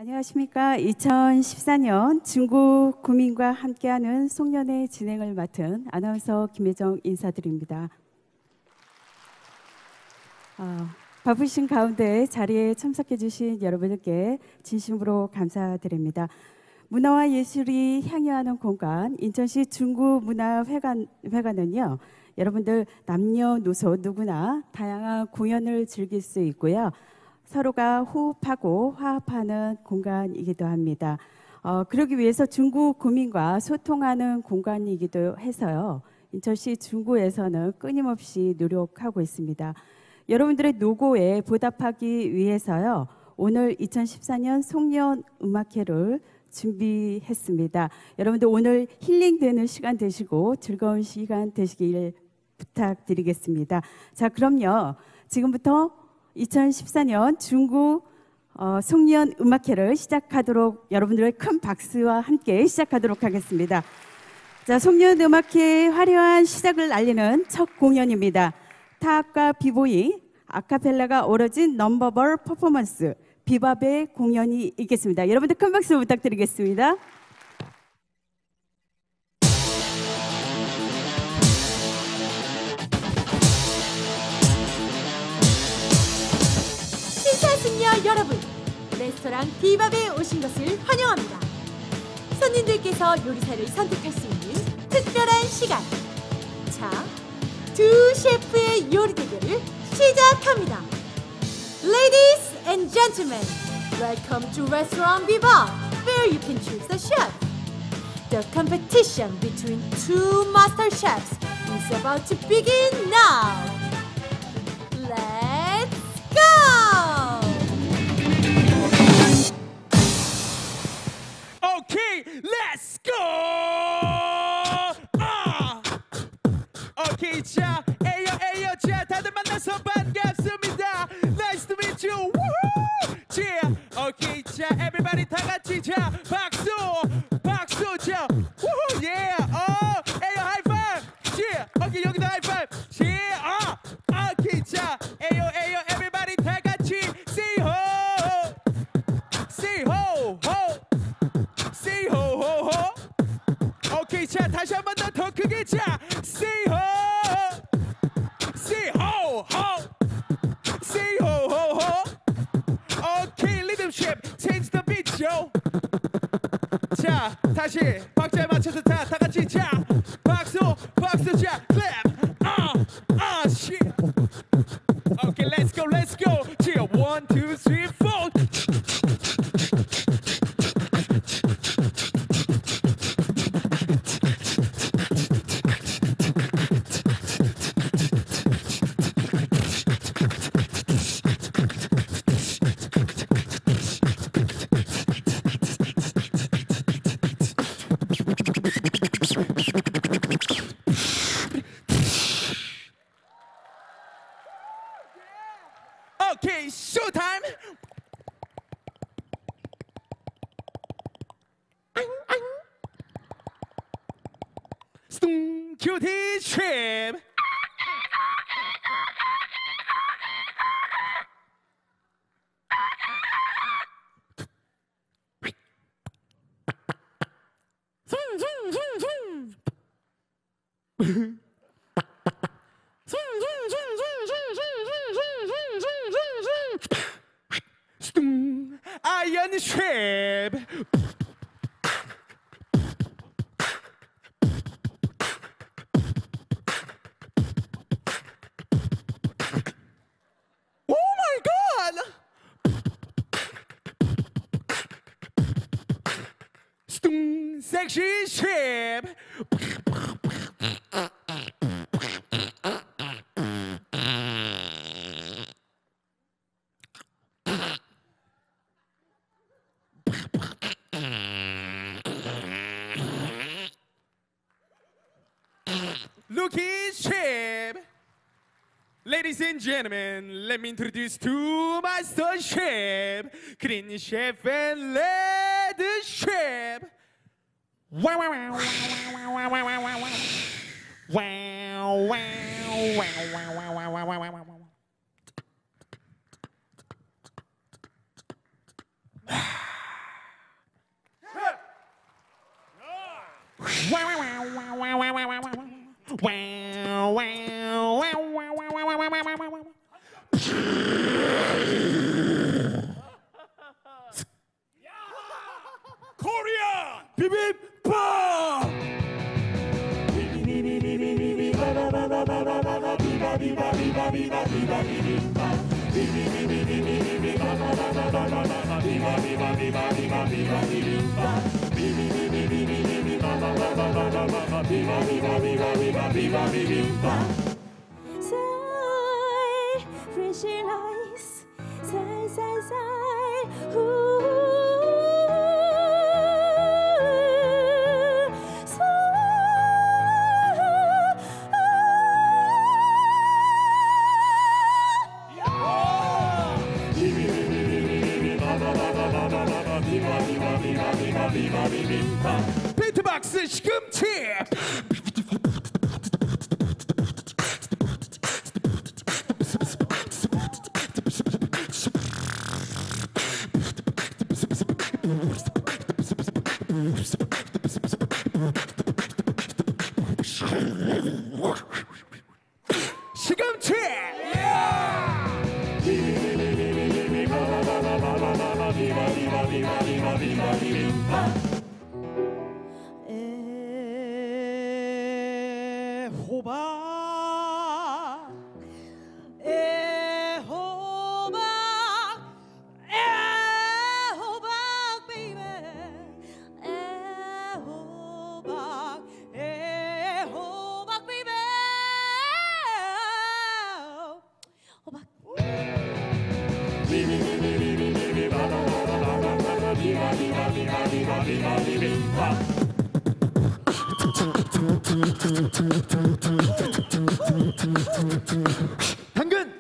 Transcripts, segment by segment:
안녕하십니까. 2014년 중국 구민과 함께하는 송년회 진행을 맡은 아나운서 김혜정 인사드립니다. 바쁘신 가운데 자리에 참석해 주신 여러분들께 진심으로 감사드립니다. 문화와 예술이 향유하는 공간 인천시 중구문화회관은요, 여러분들 남녀노소 누구나 다양한 공연을 즐길 수 있고요, 서로가 호흡하고 화합하는 공간이기도 합니다. 그러기 위해서 중구 구민과 소통하는 공간이기도 해서요, 인천시 중구에서는 끊임없이 노력하고 있습니다. 여러분들의 노고에 보답하기 위해서요, 오늘 2014년 송년 음악회를 준비했습니다. 여러분들 오늘 힐링되는 시간 되시고 즐거운 시간 되시길 부탁드리겠습니다. 자, 그럼요, 지금부터 2014년 중구 송년 음악회를 시작하도록, 여러분들의 큰 박수와 함께 시작하도록 하겠습니다. 자, 송년 음악회의 화려한 시작을 알리는 첫 공연입니다. 타악과 비보이, 아카펠라가 어우러진 넘버벌 퍼포먼스, 비밥의 공연이 있겠습니다. 여러분들 큰 박수 부탁드리겠습니다. 승려 여러분, 레스토랑 비밥에 오신 것을 환영합니다. 손님들께서 요리사를 선택할 수 있는 특별한 시간. 자, 두 셰프의 요리 대결을 시작합니다. Ladies and gentlemen, welcome to Restaurant Bebop, where you can choose the chef. The competition between two master chefs is about to begin now. Let's go! Okay, let's go! Okay, 자, 에요, 자, 다들 만나서 반갑습니다. Nice to meet you. Woohoo! Yeah. Okay, 자, everybody 다 같이 자, 박수, 자, woohoo, yeah. 에요, high five. Yeah. Okay, 여기도 high five. Yeah. Okay, 자, 에요, everybody 다 같이 say ho, say ho, ho. Say ho ho ho. 오케이, 자, 다시 한 번 더 크게 자. Say ho, say ho ho, say ho ho ho. 오케이, 리듬십 change the beat, yo. 자, 다시 박자에 맞춰서 다 같이 자. 박수 자, clap. shit. Okay, let's go. 자, 1, 2, 3, 4. Okay, showtime. Stung cutie trip. Iron trip. Oh my God! Stung sexy trip. Lucky Chef. Ladies and gentlemen, let me introduce to my star chef, Green Chef and Red Chef. Wow, wow, wow, wow, wow, wow, wow, wow. Wow, wow, wow, wow, wow, wow, wow, wow, wow. 코리안 비빔밥. Visualize, 비트박스 시금치. 시금치. 애호박, baby. 애호박, baby. 호박. 당근.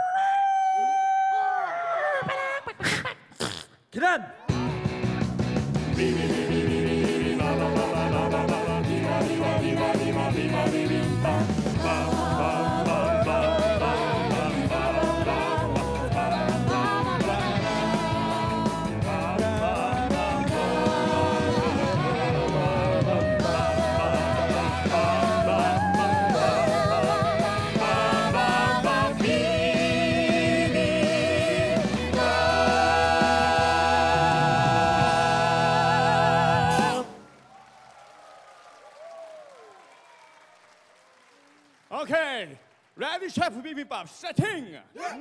계란. 오케이, 레디 셰프 비빔밥 세팅.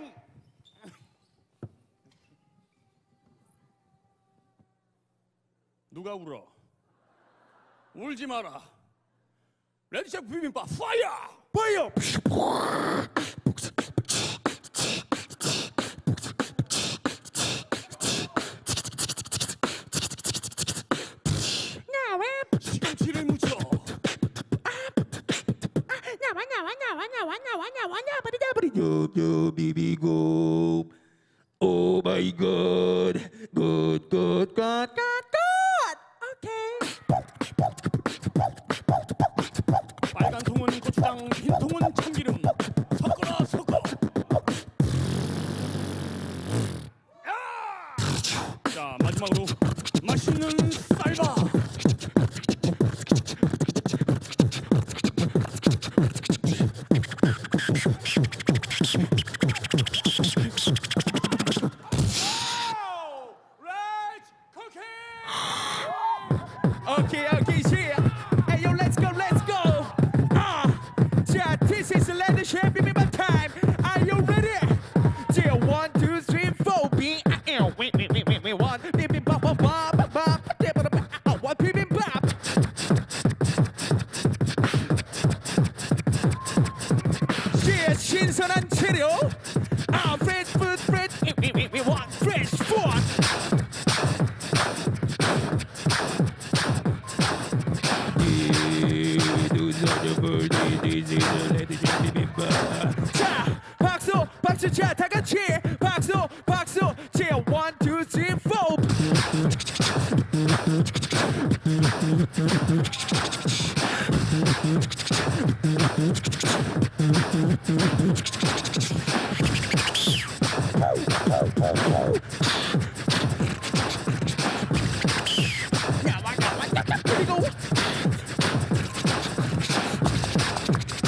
누가 울어? 울지 마라. 레디 셰프 비빔밥 파이어! 파이어! 시금치를 묻혀. Yo, baby, go. Oh my God. Good, good, good, good, good. Okay. 빨간 통은 고추장, 흰 통은 참기름. 섞어라, 섞어. 자, 마지막으로 맛있는 쌀밥. Okay, yeah. Hey, yo, let's go. Yeah, this is the Leather Chef Bibimbap time. Are you ready? Yeah, 1, 2, 3, 4. Wait. 1 bibimbap, one bibimbap. Yeah, 신선한 재료. Fresh food, we want fresh food. 자, 박수, 자, 다 같이 박수. 자, 1, 2, 3, 4. 그리고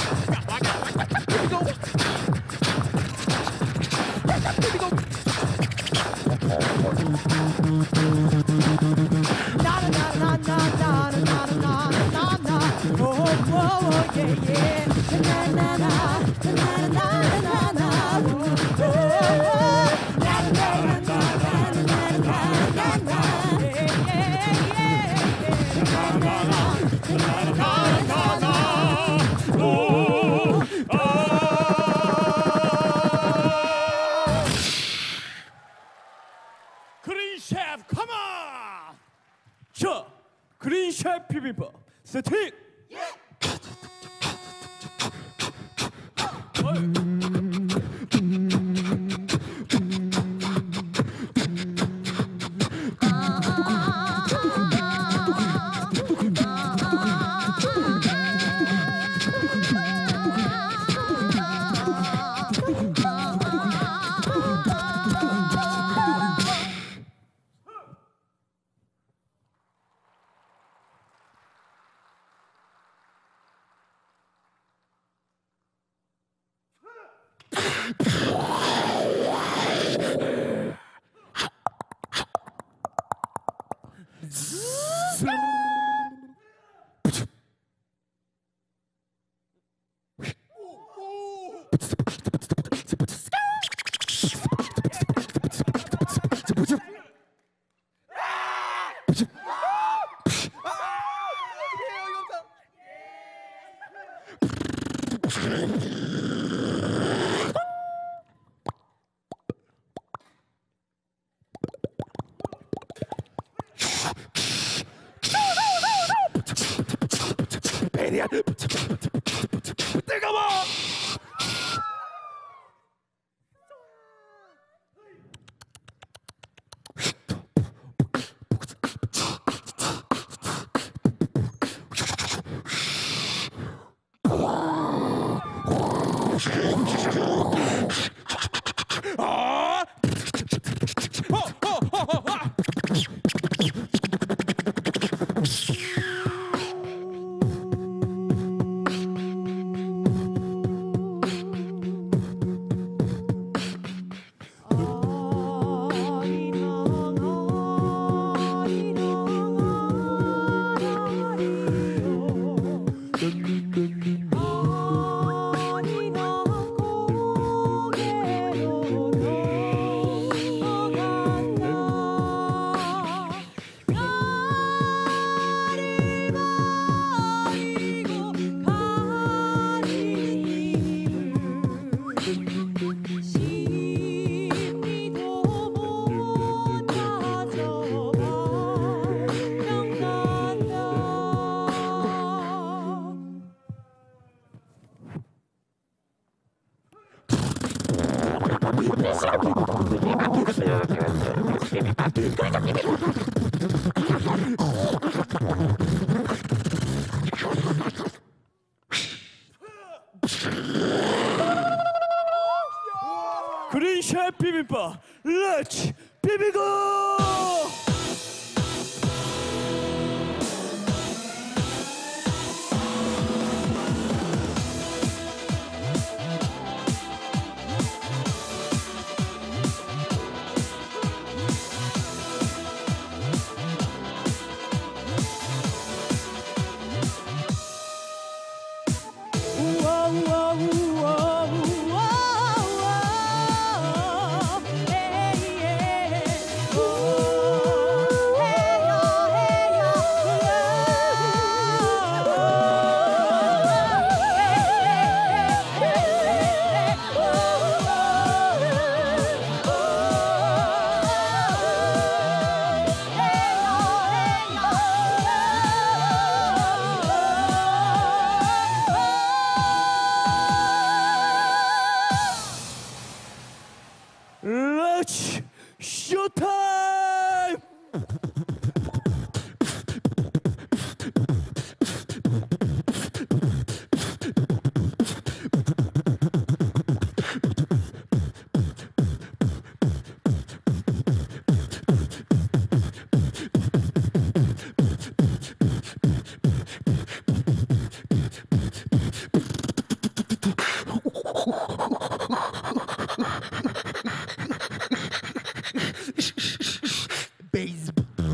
그린 셰프 컴온. 자, 그린 셰프 비빔밥 세팅. 뜨거워. 그린 셰프 비빔밥 렛츠 비비고. 렛츠 쇼타임. bass.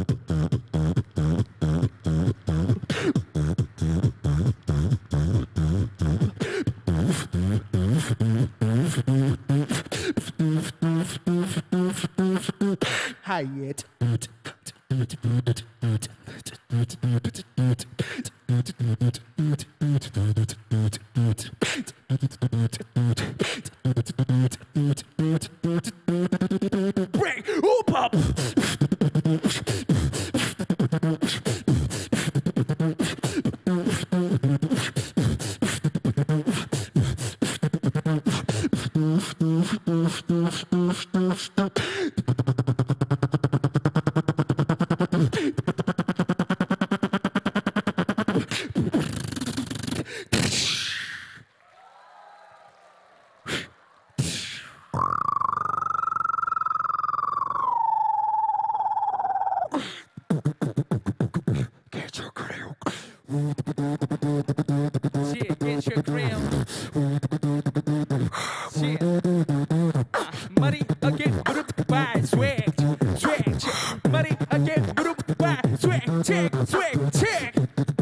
Hyatt. Break. Oh, pop. Get your crew. Shit, get your crown. Shit. Money again, group by swag, swag, check. Money again, group by swag, check, swag, check.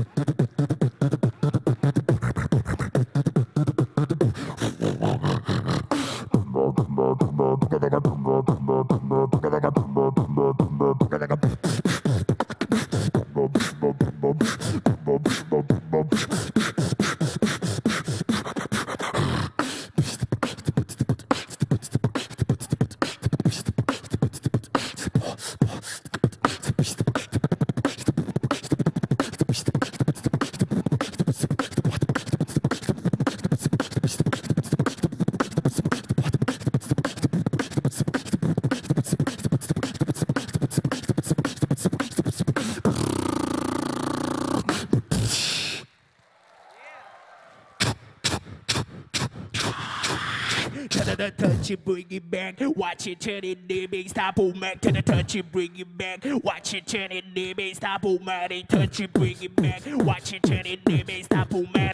Touch it, bring it back. Watch it, turn it, name stop, oh man. To the touch it, bring it back. Watch it, turn it, name stop, oh man. Touch it, bring it back. Watch it, turn it, name stop, oh man.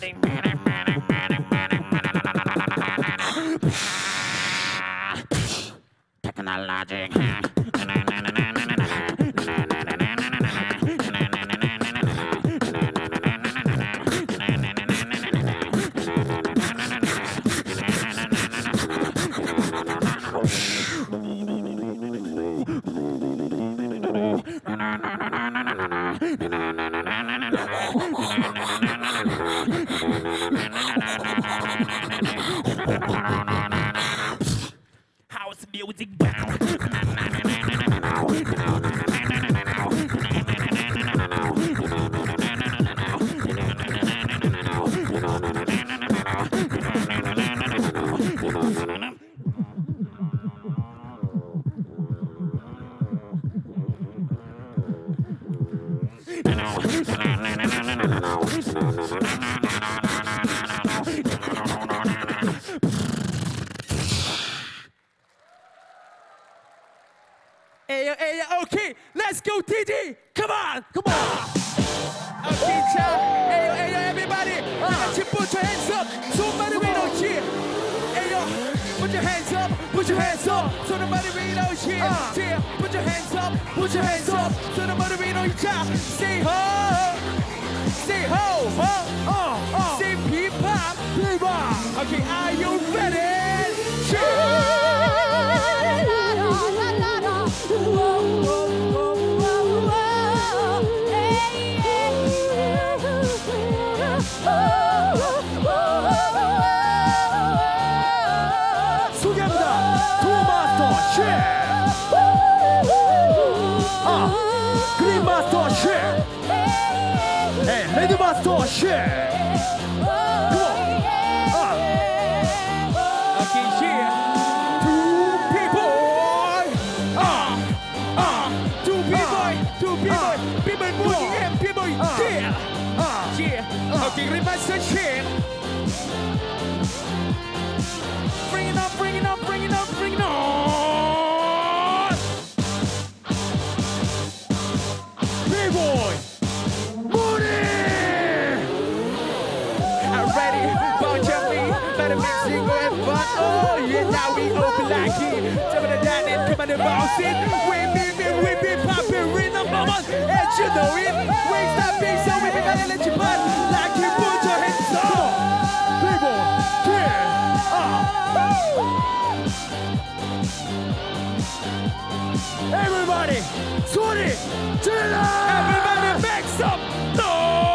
Technologic. House music bound. Okay, let's go, TD. Come on, come on. Okay, child. Hey, everybody. Put your hands up. Somebody wait on here. Hey, put your hands up. Put your hands up. Somebody wait on here. Put your hands up. Put your hands up. Somebody wait on here. Say ho. Say ho, ho. Say peep-pop. Peep-pop. Okay, are you ready? Cheer. 소개합니다. 도마스터 쉐. 그린 마스터 쉐. 레드 마스터 쉐. Okay, yeah. Two people. Two people. People moving and people. Yeah. Okay, remaster shit. Bring it up, bring it up, bring it up, bring it on. B-boy. Better make single and fun. Oh yeah, now we open like it. Some of the dining, come on and bounce it. We be popping. on, and you know it. Wings not big, so we gotta let you burn. Like you put your hands up. people, everybody, 소리 질러! Everybody make some noise.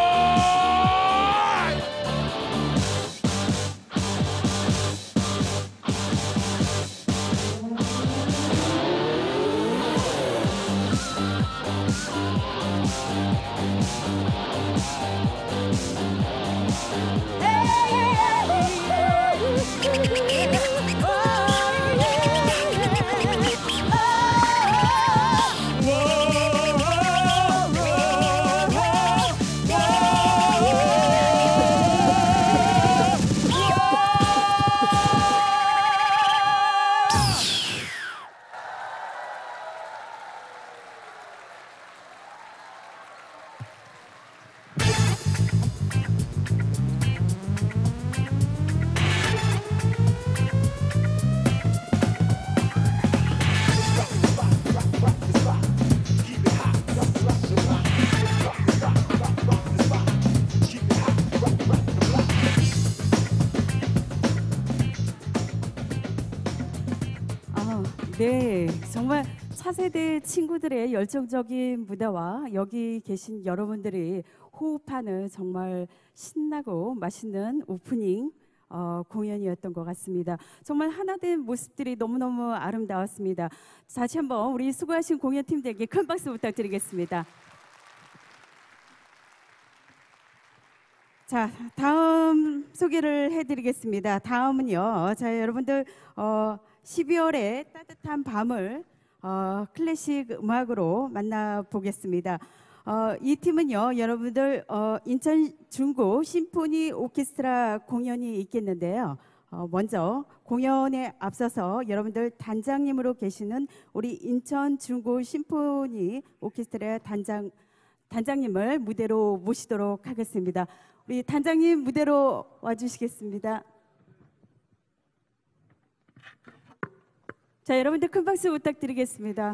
네, 정말 차세대 친구들의 열정적인 무대와 여기 계신 여러분들이 호흡하는 정말 신나고 맛있는 오프닝 공연이었던 것 같습니다. 정말 하나된 모습들이 너무너무 아름다웠습니다. 다시 한번 우리 수고하신 공연팀들에게 큰 박수 부탁드리겠습니다. 자, 다음 소개를 해드리겠습니다. 다음은요, 자 여러분들 12월의 따뜻한 밤을 클래식 음악으로 만나보겠습니다. 이 팀은요, 여러분들 인천 중고 심포니 오케스트라 공연이 있겠는데요. 먼저 공연에 앞서서 여러분들 단장님으로 계시는 우리 인천 중고 심포니 오케스트라 단장님을 무대로 모시도록 하겠습니다. 우리 단장님 무대로 와주시겠습니다. 자, 여러분들 큰 박수 부탁드리겠습니다.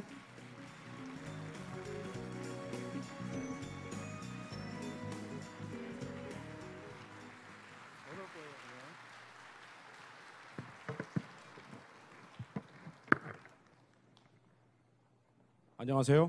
안녕하세요.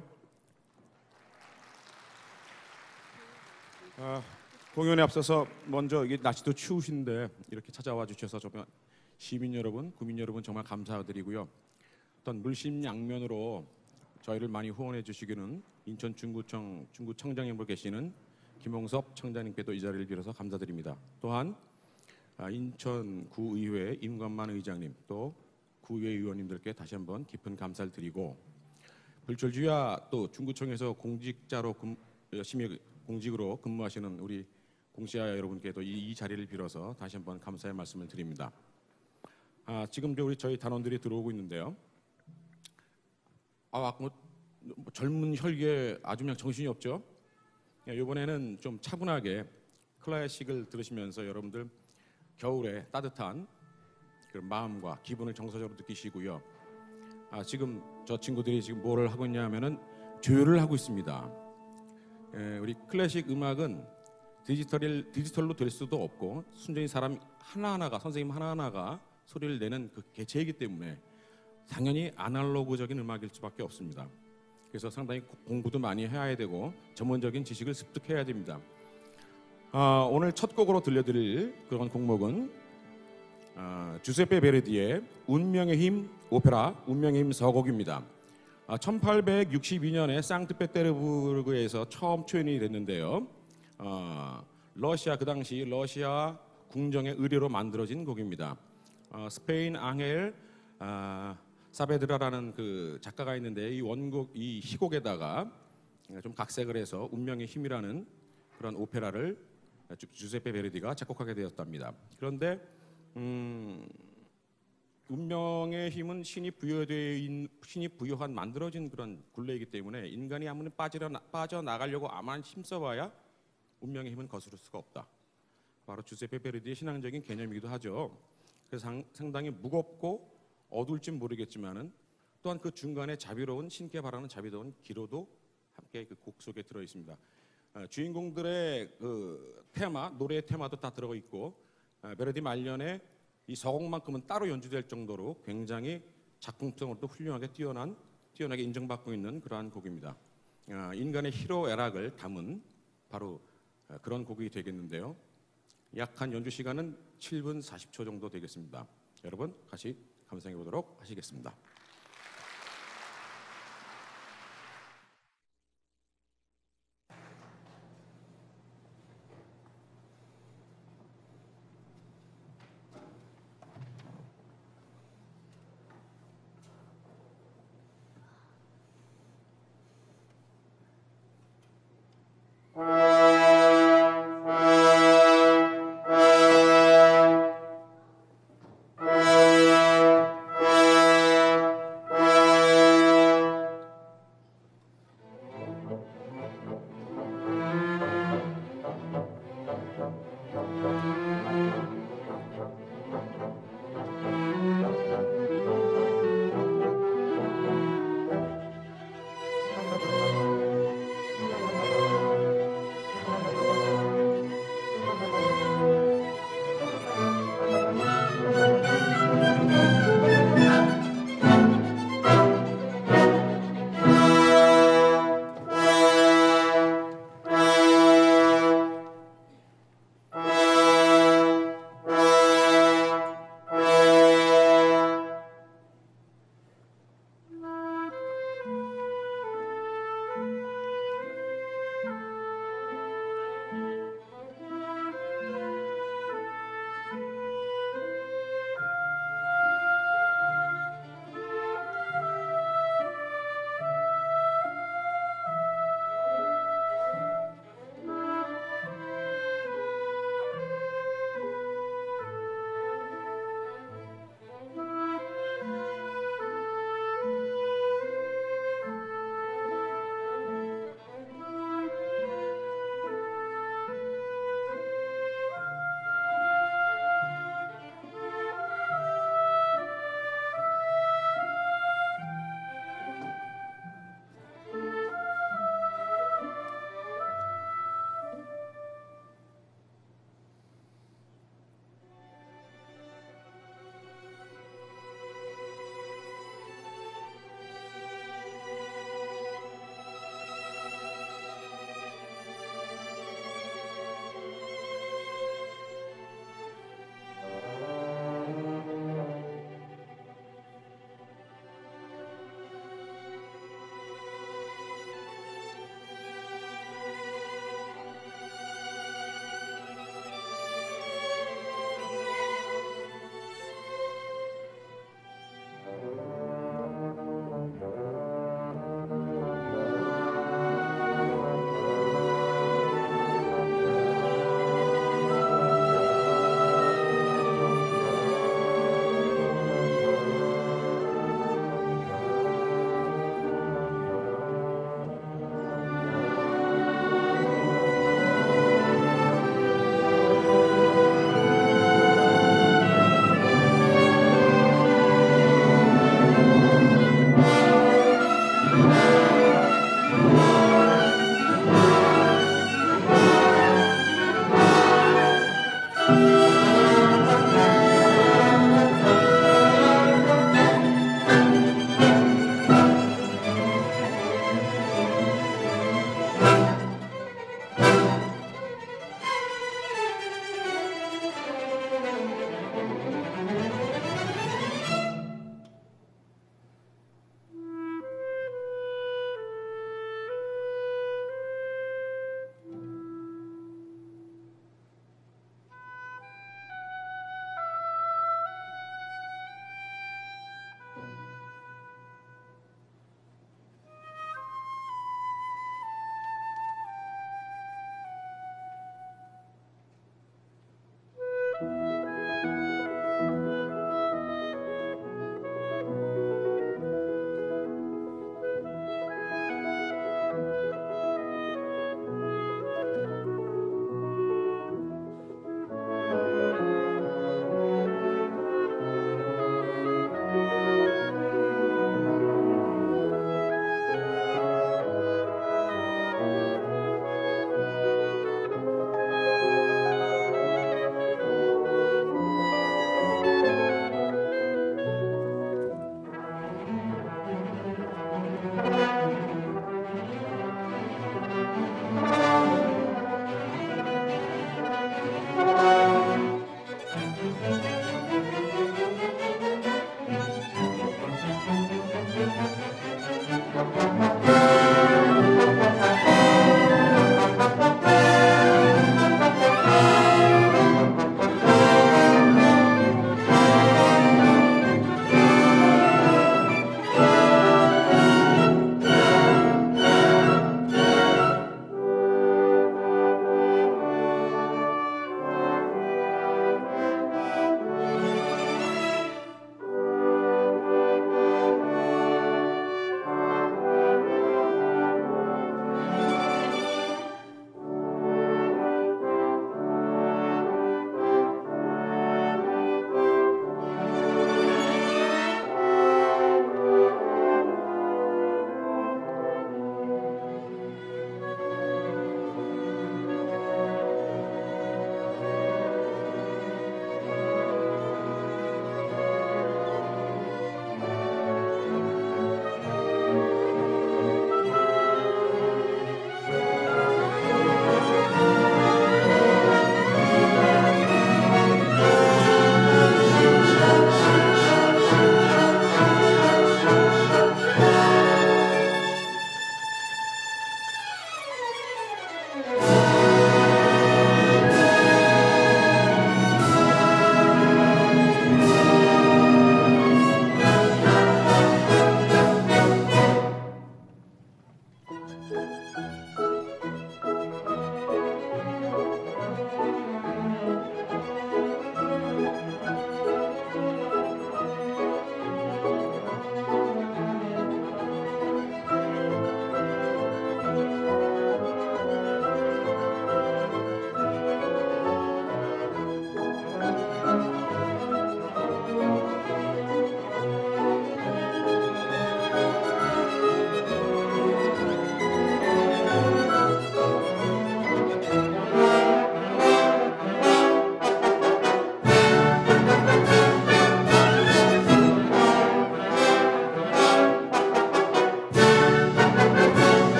공연에 앞서서 먼저 이게 날씨도 추우신데 이렇게 찾아와 주셔서 정말 시민 여러분, 구민 여러분 정말 감사드리고요. 어떤 물심양면으로 저희를 많이 후원해 주시기는 인천 중구청장님으로 계시는 김홍섭 청장님께도 이 자리를 빌어서 감사드립니다. 또한 인천 구의회 임관만 의장님 또 구의회 의원님들께 다시 한번 깊은 감사를 드리고 불철주야 또 중구청에서 공직자로 열심히 공직으로 근무하시는 우리 공시아 여러분께도 이 자리를 빌어서 다시 한번 감사의 말씀을 드립니다. 지금 우리 저희 단원들이 들어오고 있는데요. 젊은 혈기에 아주 그냥 정신이 없죠. 이번에는 좀 차분하게 클래식을 들으시면서 여러분들 겨울에 따뜻한 그 마음과 기분을 정서적으로 느끼시고요. 지금 저 친구들이 지금 뭐를 하고 있냐면은 조율을 하고 있습니다. 우리 클래식 음악은 디지털로 될 수도 없고 순전히 사람 하나하나가 선생님 하나하나가 소리를 내는 그 개체이기 때문에 당연히 아날로그적인 음악일 수밖에 없습니다. 그래서 상당히 공부도 많이 해야 되고 전문적인 지식을 습득해야 됩니다. 오늘 첫 곡으로 들려드릴 그런 곡목은 주세페 베르디의 운명의 힘 오페라 운명의 힘 서곡입니다. 1862년에 상트페테르부르크에서 처음 초연이 됐는데요. 러시아 그 당시 러시아 궁정의 의뢰로 만들어진 곡입니다. 스페인 앙헬 사베드라라는 그 작가가 있는데 이 원곡 이 희곡에다가 좀 각색을 해서 운명의 힘이라는 그런 오페라를 주세페 베르디가 작곡하게 되었답니다. 그런데 운명의 힘은 신이 부여한 만들어진 그런 굴레이기 때문에 인간이 아무리 빠져나가려고 아무리 힘써봐야 운명의 힘은 거스를 수가 없다. 바로 주세페 베르디의 신앙적인 개념이기도 하죠. 그래서 상당히 무겁고 어두울진 모르겠지만은 또한 그 중간에 자비로운 신께 바라는 자비로운 기로도 함께 그 곡 속에 들어 있습니다. 주인공들의 그 테마, 노래의 테마도 다 들어가 있고 멜로디 말년에 이 서곡만큼은 따로 연주될 정도로 굉장히 작품성으로도 훌륭하게 뛰어나게 인정받고 있는 그러한 곡입니다. 인간의 희로애락을 담은 바로 그런 곡이 되겠는데요. 약 한 연주 시간은 7분 40초 정도 되겠습니다. 여러분 같이 감상해 보도록 하시겠습니다.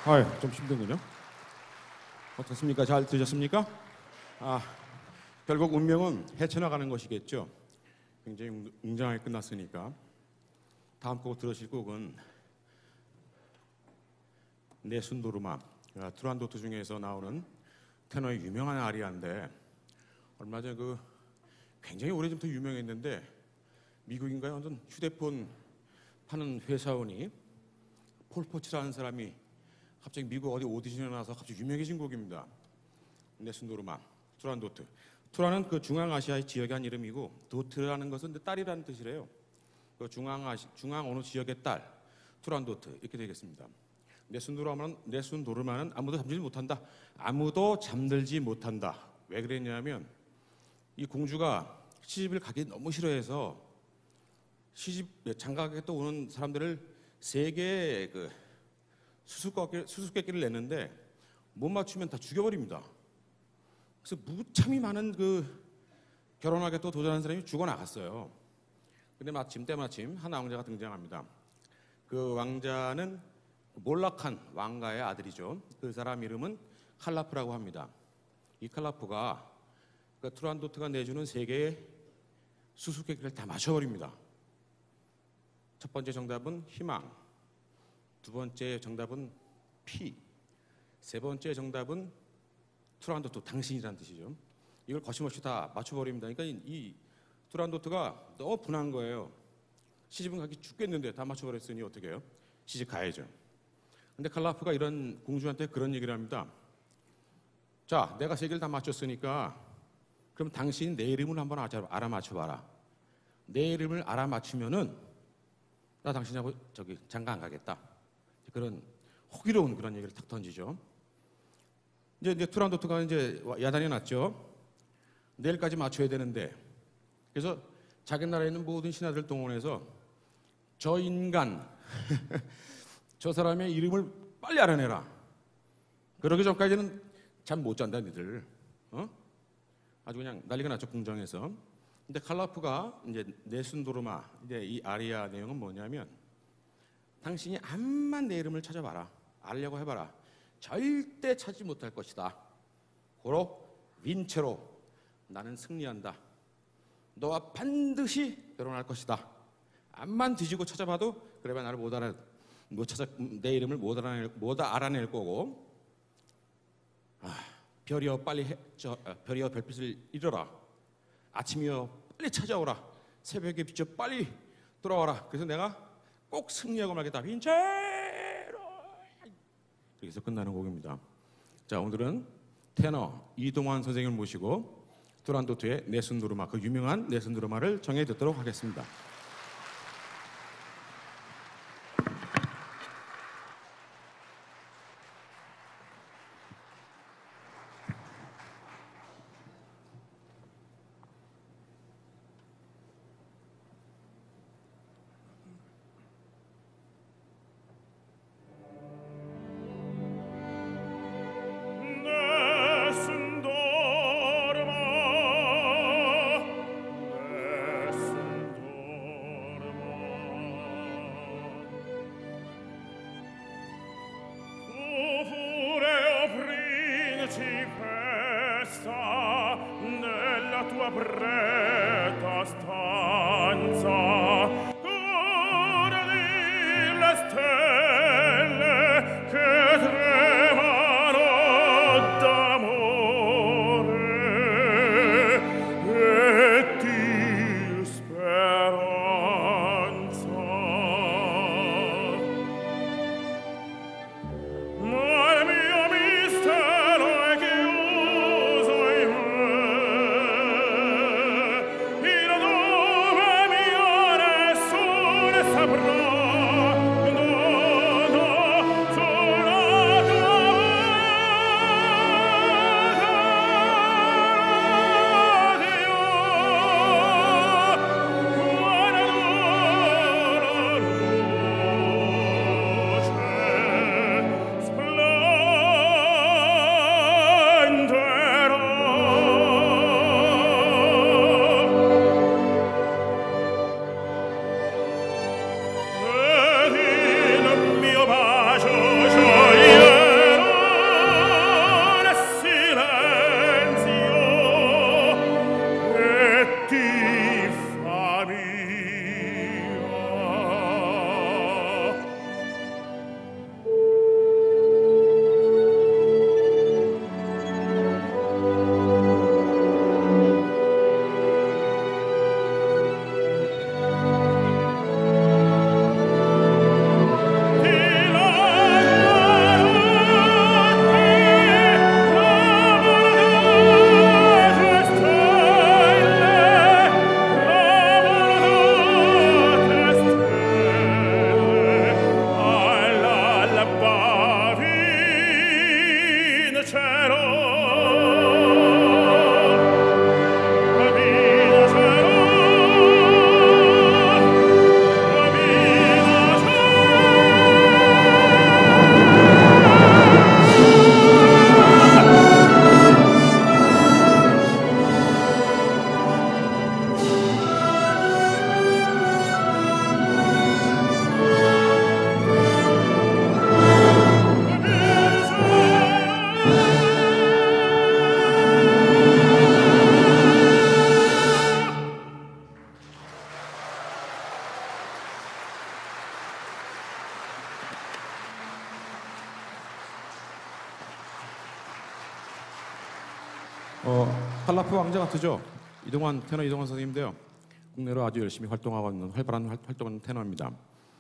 좀 힘든군요. 어떻습니까? 잘 들으셨습니까? 결국 운명은 헤쳐나가는 것이겠죠. 굉장히 웅장하게 끝났으니까 다음 곡 들으실 곡은 네순도르마, 투란도트 중에서 나오는 테너의 유명한 아리아인데 얼마 전에 굉장히 오래전부터 유명했는데 미국인가요? 완전 휴대폰 파는 회사원이 폴 포츠라는 사람이 갑자기 미국 어디 오디션에 나와서 갑자기 유명해진 곡입니다. 네순도르마, 투란도트. 투라는 그 중앙아시아의 지역의 한 이름이고 도트라는 것은 딸이라는 뜻이래요. 그 중앙 어느 지역의 딸, 투란도트 이렇게 되겠습니다. 네순도르마는 아무도 잠들지 못한다. 아무도 잠들지 못한다. 왜 그랬냐면 이 공주가 시집을 가기 너무 싫어해서 시집 장가가게 또 오는 사람들을 세 개의 그 수수께끼를 냈는데 못 맞추면 다 죽여버립니다. 그래서 무참히 많은 결혼하게 또 도전한 사람이 죽어나갔어요. 근데 때마침 한 왕자가 등장합니다. 그 왕자는 몰락한 왕가의 아들이죠. 그 사람 이름은 칼라프라고 합니다. 이 칼라프가 투란도트가 내주는 세 개의 수수께끼를 다 맞춰버립니다. 첫 번째 정답은 희망, 두 번째 정답은 피, 세 번째 정답은 투란도트, 당신이라는 뜻이죠. 이걸 거침없이 다 맞춰버립니다. 그러니까 이 투란도트가 너무 분한 거예요. 시집은 가기 죽겠는데 다 맞춰버렸으니 어떻게 해요? 시집 가야죠. 근데 칼라프가 이런 공주한테 그런 얘기를 합니다. 자, 내가 세 개를 다 맞췄으니까 그럼 당신이 내 이름을 한번 알아맞혀봐라. 내 이름을 알아맞히면은 나 당신하고 장가 안 가겠다. 그런 호기로운 그런 얘기를 탁 던지죠. 이제 투란도트가 이제 야단이 났죠. 내일까지 맞춰야 되는데, 그래서 자기 나라에 있는 모든 신하들 동원해서 저 인간, 저 사람의 이름을 빨리 알아내라. 그러기 전까지는 잠 못 잔다, 니들. 아주 그냥 난리가 났죠, 궁정에서. 근데 칼라프가 이제 네순도르마, 이제 이 아리아 내용은 뭐냐면, 당신이 암만 내 이름을 찾아봐라, 알려고 해봐라. 절대 찾지 못할 것이다. 고로 윈체로 나는 승리한다. 너와 반드시 결혼할 것이다. 암만 뒤지고 찾아봐도 그래봐 나를 내 이름을 못 알아낼 거고. 별이여 별이여 별빛을 잃어라. 아침이여 빨리 찾아오라. 새벽에 비춰 빨리 돌아와라. 그래서 내가 꼭 승리하고 말겠다. 빈체로. 이렇게 해서 끝나는 곡입니다. 자, 오늘은 테너 이동환 선생님을 모시고 투란도트의 네순도르마, 그 유명한 네순도르마를 정해 듣도록 하겠습니다. 탈라프 왕자 같으죠? 테너 이동환 선생님인데요. 국내로 아주 열심히 활동하고 있는 활발한 활동하는 테너입니다.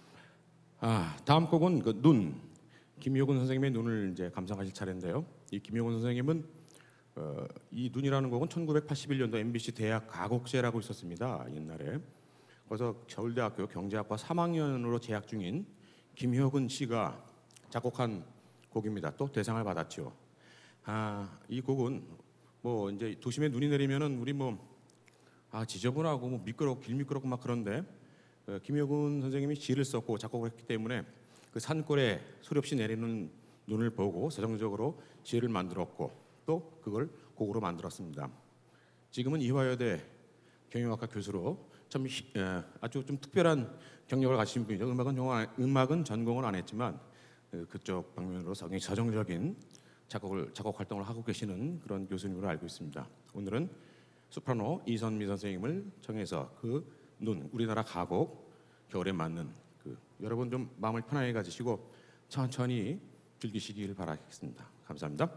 다음 곡은 그 눈. 김효근 선생님의 눈을 이제 감상하실 차례인데요. 이 김효근 선생님은 이 눈이라는 곡은 1981년도 MBC 대학 가곡제라고 있었습니다. 옛날에. 그래서 서울대학교 경제학과 3학년으로 재학 중인 김효근 씨가 작곡한 곡입니다. 또 대상을 받았죠. 이 곡은 뭐 이제 도심에 눈이 내리면은 우리 지저분하고 미끄럽고 길 미끄럽고 막 그런데 김효근 선생님이 시를 썼고 작곡을 했기 때문에 그 산골에 소리 없이 내리는 눈을 보고 서정적으로 시를 만들었고 또 그걸 곡으로 만들었습니다. 지금은 이화여대 경영학과 교수로 아주 좀 특별한 경력을 가지신 분이죠. 음악은 전공을 안 했지만 그쪽 방면으로 굉장히 서정적인 작곡 활동을 하고 계시는 그런 교수님으로 알고 있습니다. 오늘은 소프라노 이선미 선생님을 청해서 그 눈, 우리나라 가곡 겨울에 맞는 여러분 좀 마음을 편하게 가지시고 천천히 즐기시길 바라겠습니다. 감사합니다.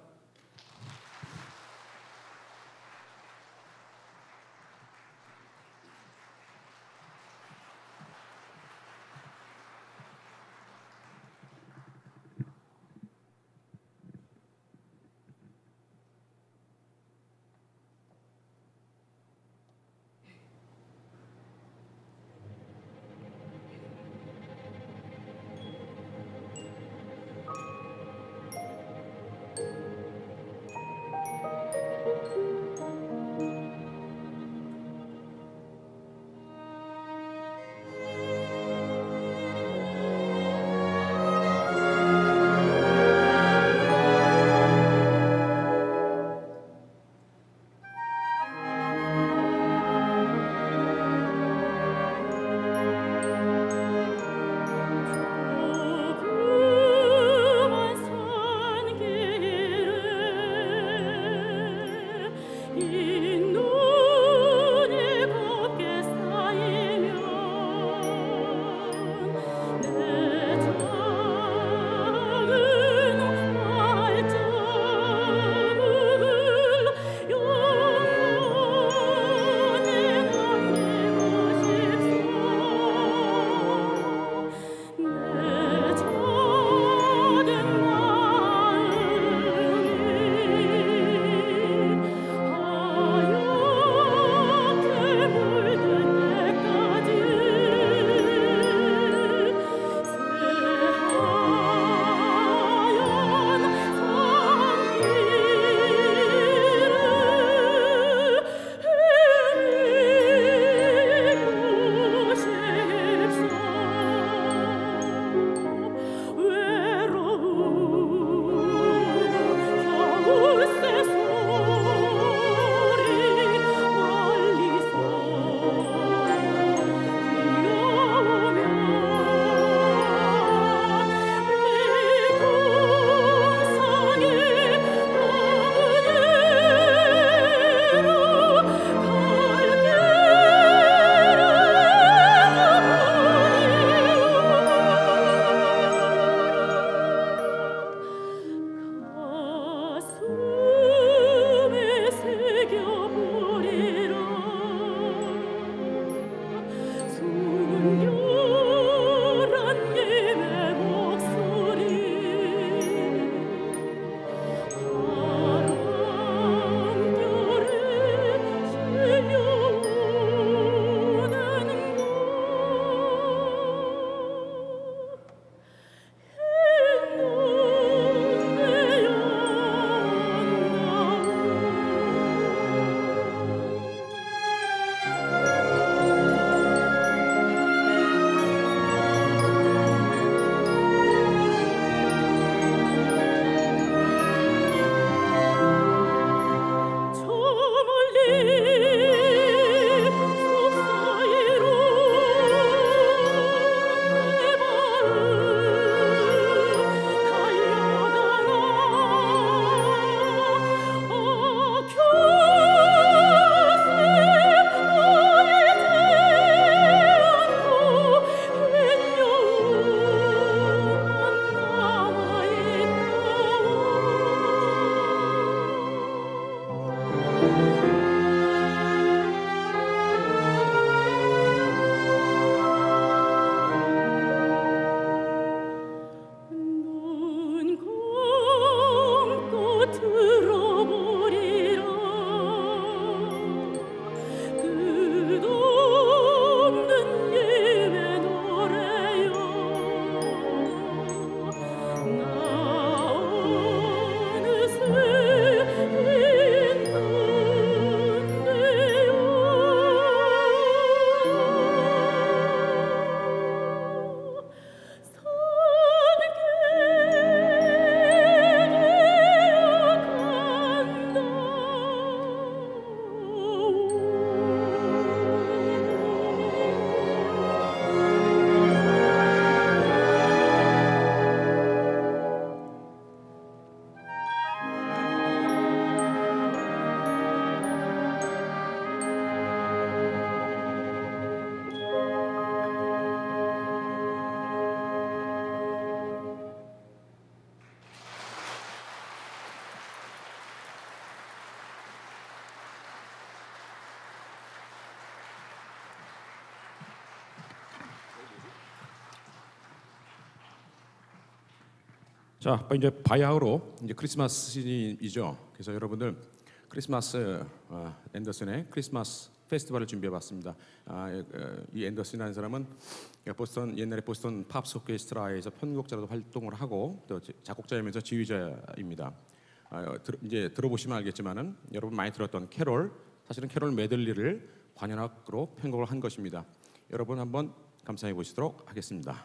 자, 이제 바야흐로 이제 크리스마스 시즌이죠. 그래서 여러분들 크리스마스 앤더슨의 크리스마스 페스티벌을 준비해봤습니다. 이 앤더슨이라는 사람은 옛날에 보스턴 팝스 오케스트라에서 편곡자로도 활동을 하고 또 작곡자이면서 지휘자입니다. 이제 들어보시면 알겠지만은 여러분 많이 들었던 캐롤, 사실은 캐롤 메들리를 관현악으로 편곡을 한 것입니다. 여러분 한번 감상해 보시도록 하겠습니다.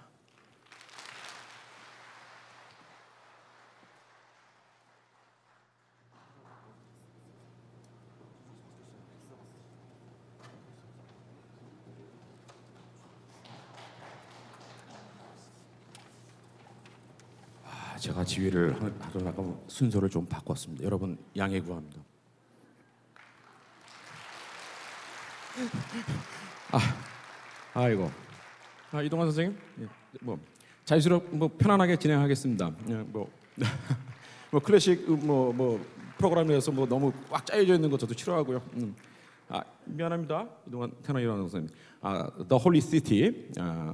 제가 지휘를 하려다가 순서를 좀 바꿨습니다. 여러분 양해 구합니다. 아이고. 이동환 선생님, 뭐 편안하게 진행하겠습니다. 뭐 클래식 프로그램에서 너무 꽉 짜여져 있는 거 저도 싫어하고요. 미안합니다, 이동환 테너이라는 선생님. The Holy City,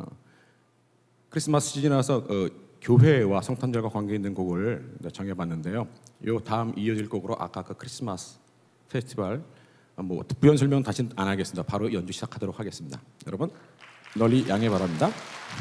크리스마스 시즌이라서 교회와 성탄절과 관계 있는 곡을 정해봤는데요. 요 다음 이어질 곡으로 아까 그 크리스마스 페스티벌 부연 설명 다시 안 하겠습니다. 바로 연주 시작하도록 하겠습니다. 여러분 널리 양해 바랍니다.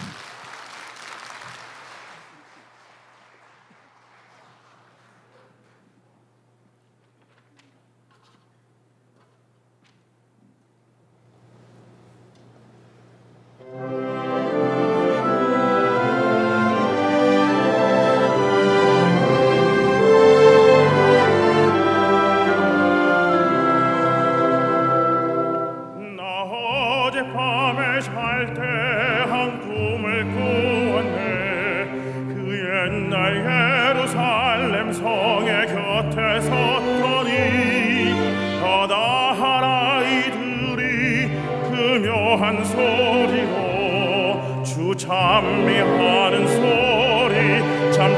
찬미하는 소리 참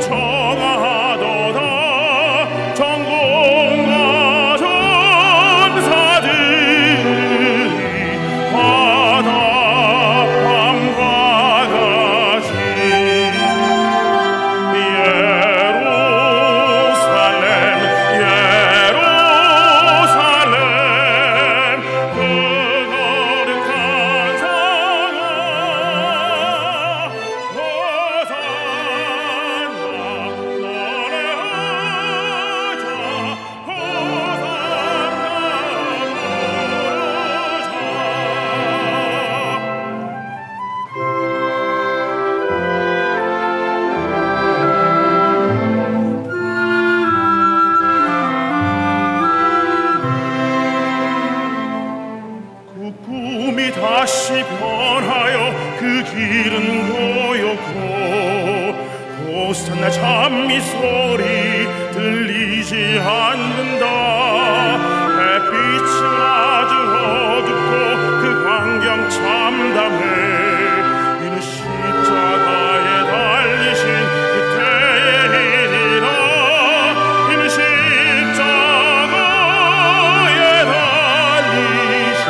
청아하도다. 전공과 전사들이 바다밤과 같이 예루살렘 그 거룩한 성아 다시 변하여 그 길은 고요고 호산나 찬미 소리 들리지 않는다. 햇빛은 아주 어둡고 그 광경 참담해. 이는 십자가에 달리신 그때의 일이라. 이는 십자가에 달리신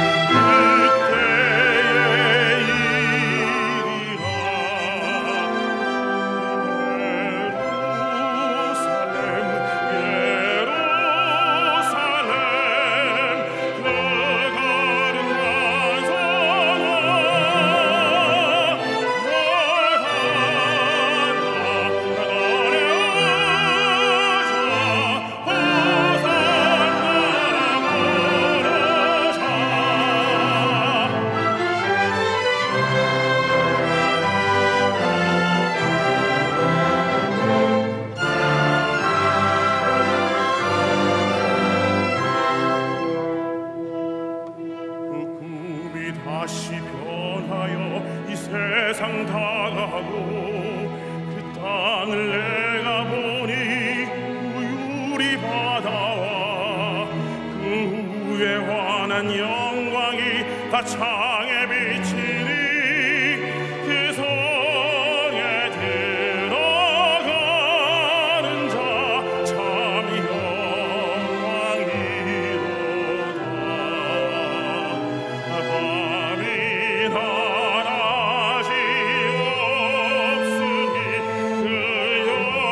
다시 변하여 이 세상 다가고 그 땅을 내가 보니 우유리 바다와 그 위에 환한 영광이 다 창에 비치니 그 성에 들어가는 자 참 영광이로다. 밤이 낮이 없으니 그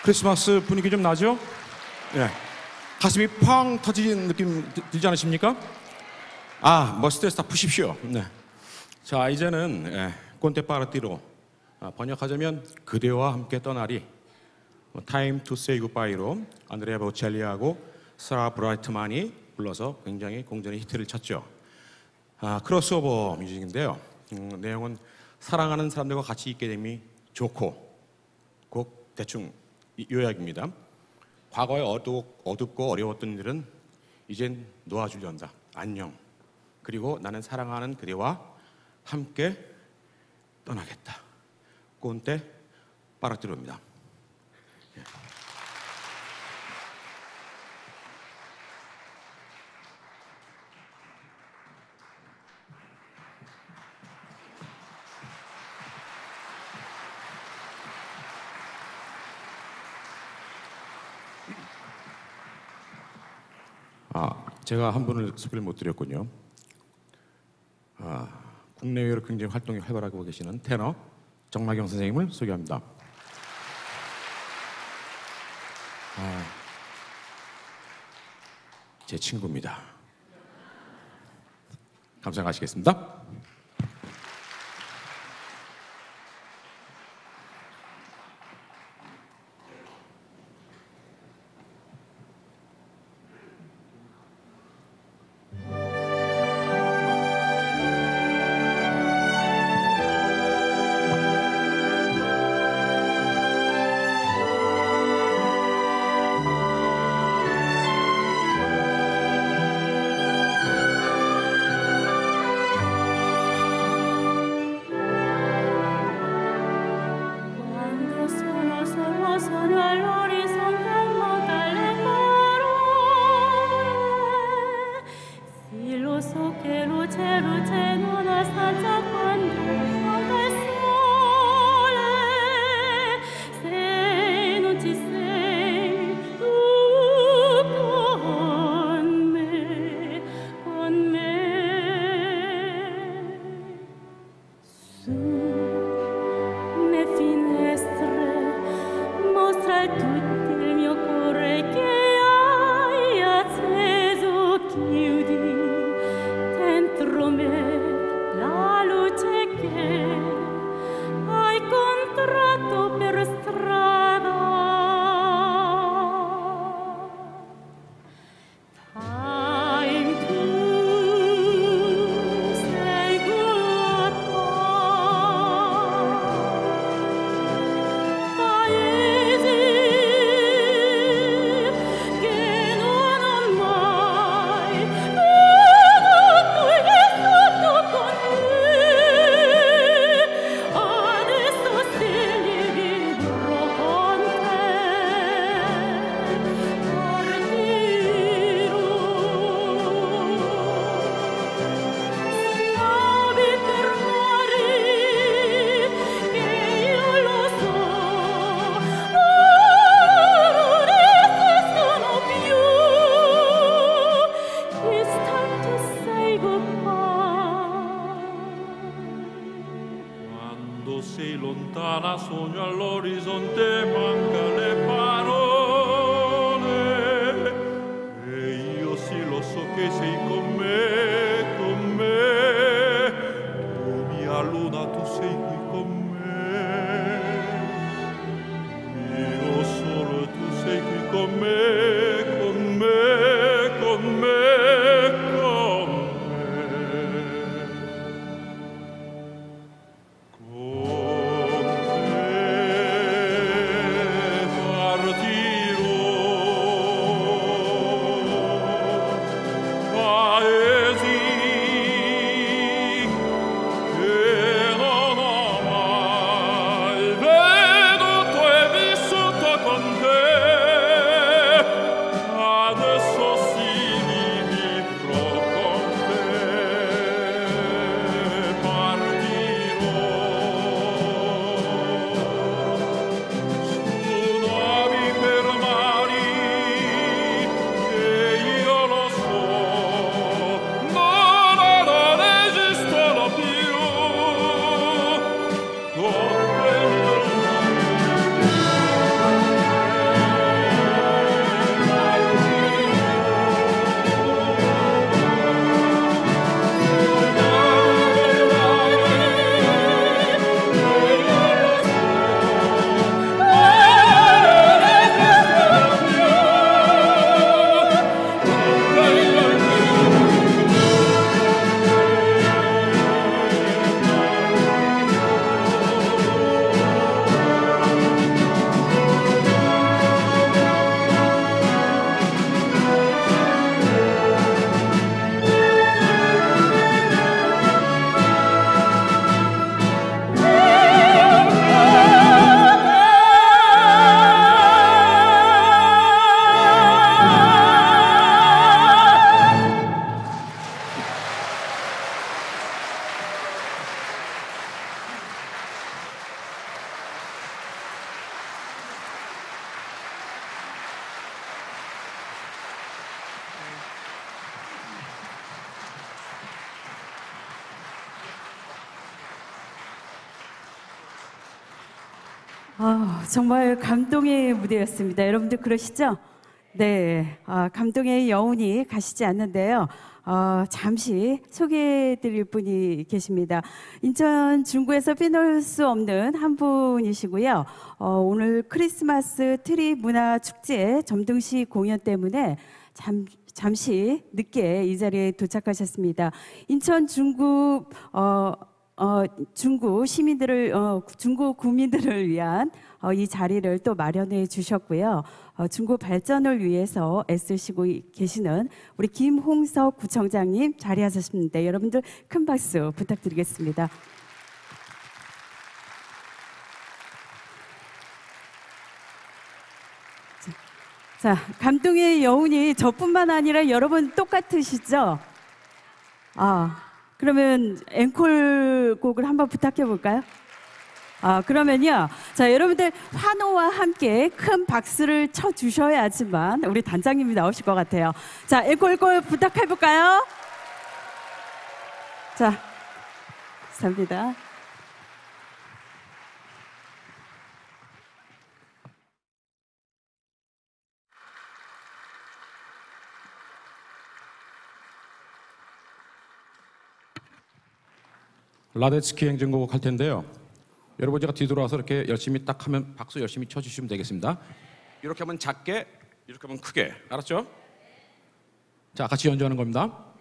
크리스마스 분위기 좀 나죠? 예. 가슴이 펑 터지는 느낌 들지 않으십니까? 아, 뭐 스트레스 다 푸십시오. 네. 자, 이제는 콘테 파르티로 번역하자면 그대와 함께 떠나리, Time to Say Goodbye로 안드레아 보첼리하고 사라 브라이트만이 불러서 굉장히 공전의 히트를 쳤죠. 크로스오버 뮤직인데요. 내용은 사랑하는 사람들과 같이 있게 됨이 좋고, 곡 대충 요약입니다. 과거에 어둡고 어려웠던 일은 이젠 놓아주련다. 안녕. 그리고 나는 사랑하는 그대와 함께 떠나겠다. 콘테 파르티로입니다. 제가 한 분을 소개를 못 드렸군요. 국내외로 굉장히 활동이 활발하고 계시는 테너 정나경 선생님을 소개합니다. 제 친구입니다. 감상하시겠습니다. Sei lontana, sogno all'orizzonte, manca le parole. E io sì lo so che sei con me, con me. Tu mia luna, tu sei qui con me. Io solo, tu sei qui con me, con me, con me, con me. 정말 감동의 무대였습니다. 여러분들 그러시죠? 네, 감동의 여운이 가시지 않는데요. 잠시 소개해드릴 분이 계십니다. 인천 중구에서 빼놓을 수 없는 한 분이시고요. 오늘 크리스마스 트리 문화 축제 점등식 공연 때문에 잠시 늦게 이 자리에 도착하셨습니다. 인천 중구 중구 시민들을 중구 구민들을 위한 이 자리를 또 마련해 주셨고요. 중구 발전을 위해서 애쓰시고 계시는 우리 김홍석 구청장님 자리하셨습니다. 여러분들 큰 박수 부탁드리겠습니다. 자, 감동의 여운이 저뿐만 아니라 여러분 똑같으시죠? 그러면 앵콜 곡을 한번 부탁해 볼까요? 그러면요. 자, 여러분들 환호와 함께 큰 박수를 쳐 주셔야지만 우리 단장님이 나오실 것 같아요. 자, 앵콜 부탁해 볼까요? 자, 감사합니다. 라데츠키 행진곡 할 텐데요. 여러분 제가 뒤돌아와서 이렇게 열심히 딱 하면 박수 열심히 쳐주시면 되겠습니다. 이렇게 하면 작게, 이렇게 하면 크게. 알았죠? 자, 같이 연주하는 겁니다.